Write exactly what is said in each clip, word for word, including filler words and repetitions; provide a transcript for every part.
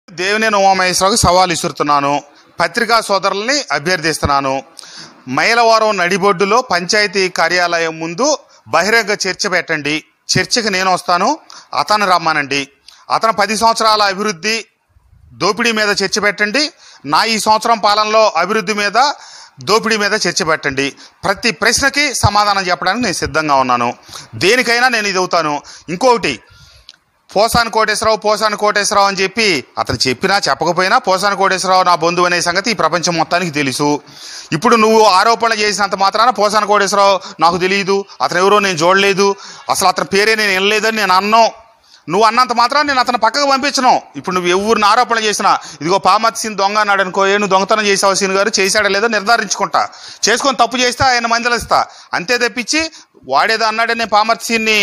దేవినేని ఉమామహేశ్వరరావుకి సవాల్ ఇస్తున్నాను. పత్రికా సోదరుల్ని అభ్యర్థిస్తున్నాను. మైలవరం నడిబొడ్డులో పంచాయతీ కార్యాలయం ముందు బహిరంగ చర్చ పెట్టండి. చర్చకి నేను వస్తాను, అతను రమ్మానండి. అతను పది సంవత్సరాల అభివృద్ధి దోపిడీ మీద చర్చ పెట్టండి. నా ఈ సంవత్సరం పాలనలో అభివృద్ధి మీద దోపిడీ మీద చర్చ పెట్టండి. ప్రతి ప్రశ్నకి సమాధానం చెప్పడానికి నేను సిద్ధంగా ఉన్నాను. దేనికైనా నేను ఇది అవుతాను. ఇంకొకటి, పోసాని కోటేశ్వరరావు పోసాని కోటేశ్వరరావు అని చెప్పి అతను చెప్పినా చెప్పకపోయినా పోసాని కోటేశ్వరరావు నా బంధువు అనే సంగతి ఈ ప్రపంచం మొత్తానికి తెలుసు. ఇప్పుడు నువ్వు ఆరోపణలు చేసినంత మాత్రాన పోసాని కోటేశ్వరరావు నాకు తెలియదు, అతను ఎవరో నేను చూడలేదు, అసలు అతని పేరే నేను వినలేదని నేను అన్నాను. నువ్వు అన్నంత మాత్రం నేను అతను పక్కకు పంపించను. ఇప్పుడు నువ్వు ఎవరిని ఆరోపణ చేసినా, ఇదిగో పామత్ సీన్ దొంగ అన్నాడు అనుకో, ఏ నువ్వు దొంగతనం చేసావు సీన్ గారు, చేశాడా లేదో నిర్ధారించుకుంటా. చేసుకొని తప్పు చేస్తే ఆయన మందలిస్తా. అంతే తప్పించి వాడేదో అన్నాడని నేను పామత్ సీన్ని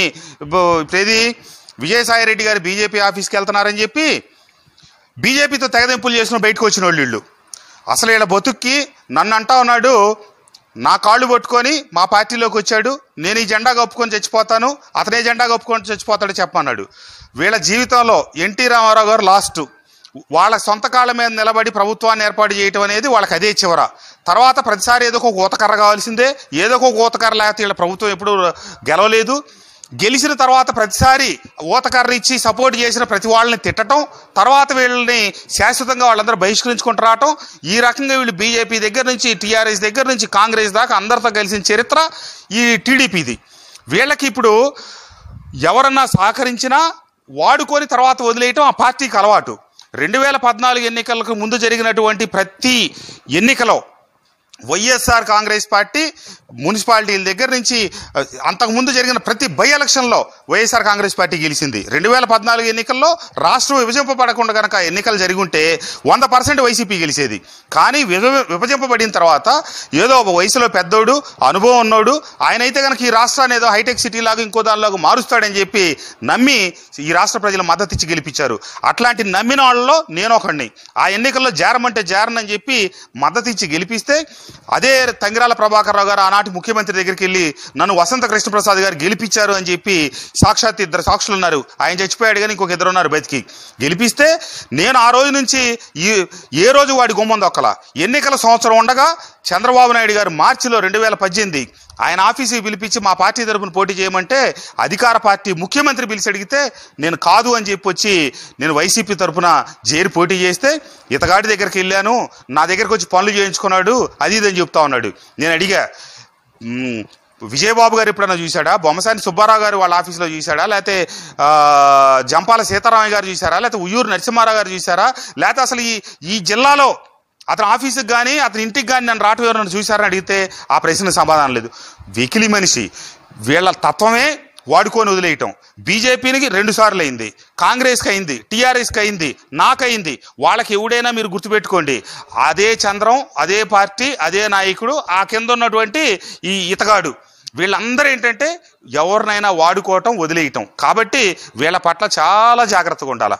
ఏది విజయసాయి రెడ్డి గారు బీజేపీ ఆఫీస్కి వెళ్తున్నారని చెప్పి బీజేపీతో తెగదెంపులు చేసిన బయటకు వచ్చిన వాళ్ళు వీళ్ళు. అసలు వీళ్ళ బతుక్కి నన్ను అంటా ఉన్నాడు, నా కాళ్ళు పట్టుకొని మా పార్టీలోకి వచ్చాడు, నేను ఈ జెండా కప్పుకొని చచ్చిపోతాను, అతనే జెండా కప్పుకొని చచ్చిపోతాడు చెప్పన్నాడు. వీళ్ళ జీవితంలో ఎన్టీ రామారావు గారు లాస్ట్, వాళ్ళ సొంత కాళ్ళ మీద నిలబడి ప్రభుత్వాన్ని ఏర్పాటు చేయటం అనేది వాళ్ళకి అదే చివర. తర్వాత ప్రతిసారి ఏదో ఒక ఊతకర్ర కావాల్సిందే, ఏదో ఒక ఊతకర్ర లేకపోతే వీళ్ళ ప్రభుత్వం ఎప్పుడు గెలవలేదు. గెలిచిన తర్వాత ప్రతిసారి ఊతకర్ర ఇచ్చి సపోర్ట్ చేసిన ప్రతి వాళ్ళని తిట్టడం, తర్వాత వీళ్ళని శాశ్వతంగా వాళ్ళందరూ బహిష్కరించుకుంటూ రావటం. ఈ రకంగా వీళ్ళు బీజేపీ దగ్గర నుంచి టీఆర్ఎస్ దగ్గర నుంచి కాంగ్రెస్ దాకా అందరితో కలిసిన చరిత్ర ఈ టీడీపీది. వీళ్ళకి ఇప్పుడు ఎవరన్నా సహకరించినా వాడుకొని తర్వాత వదిలేయటం ఆ పార్టీకి అలవాటు. రెండు వేల పద్నాలుగు ఎన్నికలకు ముందు జరిగినటువంటి ప్రతి ఎన్నికలో వైఎస్ఆర్ కాంగ్రెస్ పార్టీ మున్సిపాలిటీల దగ్గర నుంచి అంతకుముందు జరిగిన ప్రతి బై ఎలక్షన్లో వైఎస్ఆర్ కాంగ్రెస్ పార్టీ గెలిచింది. రెండు వేల పద్నాలుగు ఎన్నికల్లో రాష్ట్రం విభజింపబడకుండా కనుక ఎన్నికలు జరుగుంటే వంద పర్సెంట్ వైసీపీ గెలిచేది. కానీ విభజింపబడిన తర్వాత ఏదో ఒక వయసులో పెద్దోడు, అనుభవం ఉన్నోడు, ఆయన అయితే కనుక ఈ రాష్ట్రాన్ని ఏదో హైటెక్ సిటీ లాగా ఇంకో దానిలాగా మారుస్తాడని చెప్పి నమ్మి ఈ రాష్ట్ర ప్రజలు మద్దతు ఇచ్చి గెలిపించారు. అట్లాంటి నమ్మిన వాళ్ళలో నేను ఒకడిని. ఆ ఎన్నికల్లో జారమంటే జారనని చెప్పి మద్దతు ఇచ్చి గెలిపిస్తే అదే తంగిరాల ప్రభాకర్ రావు గారు ఆనాటి ముఖ్యమంత్రి దగ్గరికి వెళ్ళి నన్ను వసంత కృష్ణప్రసాద్ గారు గెలిపించారు అని చెప్పి సాక్షాత్ ఇద్దరు సాక్షులు ఉన్నారు. ఆయన చచ్చిపోయాడు కానీ ఇంకొక ఇద్దరు ఉన్నారు బతికి. గెలిపిస్తే నేను ఆ రోజు నుంచి ఈ ఏ రోజు వాడి గుమ్మం దొక్కల. ఎన్నికల సంవత్సరం ఉండగా చంద్రబాబు నాయుడు గారు మార్చిలో రెండు వేల పద్దెనిమిది ఆయన ఆఫీసుకి పిలిపించి మా పార్టీ తరపున పోటీ చేయమంటే అధికార పార్టీ ముఖ్యమంత్రి పిలిచి అడిగితే నేను కాదు అని చెప్పి వచ్చి నేను వైసీపీ తరపున జైలు పోటీ చేస్తే ఇతగాడి దగ్గరికి వెళ్ళాను, నా దగ్గరికి వచ్చి పనులు చేయించుకున్నాడు, అది ఇదని చెప్తా ఉన్నాడు. నేను అడిగా, విజయబాబు గారు ఎప్పుడన్నా చూశాడా, బొమ్మసాని సుబ్బారావు గారు వాళ్ళ ఆఫీస్లో చూశాడా, లేకపోతే జంపాల సీతారామయ్య గారు చూశారా, లేకపోతే ఉయ్యూరు నరసింహారావు గారు చూశారా, లేకపోతే అసలు ఈ ఈ జిల్లాలో అతని ఆఫీసుకి కానీ అతని ఇంటికి కానీ నన్ను రావటం ఎవరైనా చూశారని అడిగితే ఆ ప్రశ్న సమాధానం లేదు. వెకిలి మనిషి. వీళ్ళ తత్వమే వాడుకొని వదిలేయటం. బీజేపీకి రెండు సార్లు అయింది, కాంగ్రెస్కి అయింది, టీఆర్ఎస్కి అయింది, నాకయింది. వాళ్ళకి ఎవడైనా మీరు గుర్తుపెట్టుకోండి, అదే చంద్రం, అదే పార్టీ, అదే నాయకుడు, ఆ కింద ఉన్నటువంటి ఈ ఇతగాడు. వీళ్ళందరూ ఏంటంటే ఎవరినైనా వాడుకోవటం, వదిలేయటం. కాబట్టి వీళ్ళ పట్ల చాలా జాగ్రత్తగా ఉండాలి.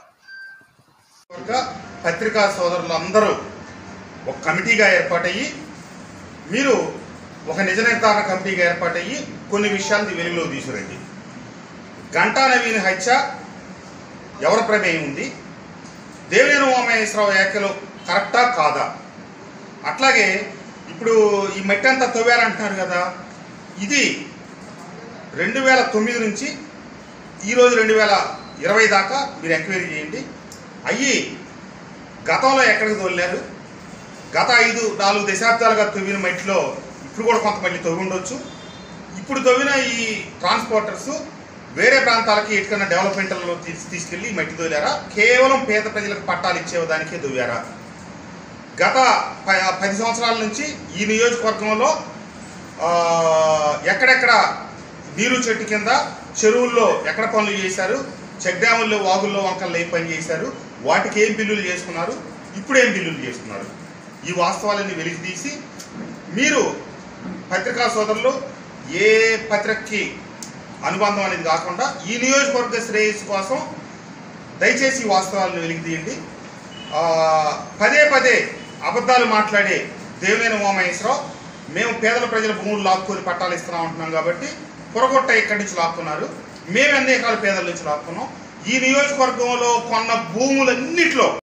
పత్రికా సోదరులు అందరూ ఒక కమిటీగా ఏర్పాటయ్యి, మీరు ఒక నిజ నిర్ధారణ కమిటీగా ఏర్పాటయ్యి కొన్ని విషయాలు వెలుగులో తీసుకురండి. గంటా నవీన్ హత్య ఎవరి ప్రమేయం ఉంది, దేవినేని ఉమామహేశ్వరరావు వ్యాఖ్యలు కరెక్టా కాదా, అట్లాగే ఇప్పుడు ఈ మట్టి అంతా తవ్వారంటున్నారు కదా, ఇది రెండు వేల తొమ్మిది నుంచి ఈరోజు రెండు వేల ఇరవై దాకా మీరు ఎంక్వైరీ చేయండి. అయ్యి గతంలో ఎక్కడికి తోలారు, గత ఐదు నాలుగు దశాబ్దాలుగా తవ్విన మట్టిలో ఇప్పుడు కూడా కొంత మళ్ళీ తవ్వి ఉండొచ్చు. ఇప్పుడు తవ్విన ఈ ట్రాన్స్పోర్టర్స్ వేరే ప్రాంతాలకి ఎటుకన్నా డెవలప్మెంట్లో తీసి తీసుకెళ్ళి మట్టి తోలారా, కేవలం పేద ప్రజలకు పట్టాలు ఇచ్చేదానికే తవ్వారా? గత పది సంవత్సరాల నుంచి ఈ నియోజకవర్గంలో ఎక్కడెక్కడ నీరు చెట్టు కింద చెరువుల్లో ఎక్కడ పనులు చేశారు, చెక్ డ్యాముల్లో వాగుల్లో వంకల్లో ఏం పని చేశారు, వాటికి ఏం బిల్లులు చేసుకున్నారు, ఇప్పుడు ఏం బిల్లులు చేసుకున్నారు, ఈ వాస్తవాలన్నీ వెలికి తీసి మీరు పత్రికా సోదరులు ఏ పత్రికకి అనుబంధం అనేది కాకుండా ఈ నియోజకవర్గ శ్రేయస్సు కోసం దయచేసి ఈ వాస్తవాలను వెలికి తీయండి. పదే పదే అబద్ధాలు మాట్లాడే దేవినేని ఉమామహేశ్వరరావు మేము పేదల ప్రజల భూములు లాక్కొని పట్టాలు ఇస్తున్నాం అంటున్నాం కాబట్టి పొరగొట్ట ఇక్కడి నుంచి లాక్కున్నారు, మేము ఎన్ని ఎకరాల పేదల నుంచి లాక్కున్నాం. ఈ నియోజకవర్గంలో కొన్న భూములన్నిట్లో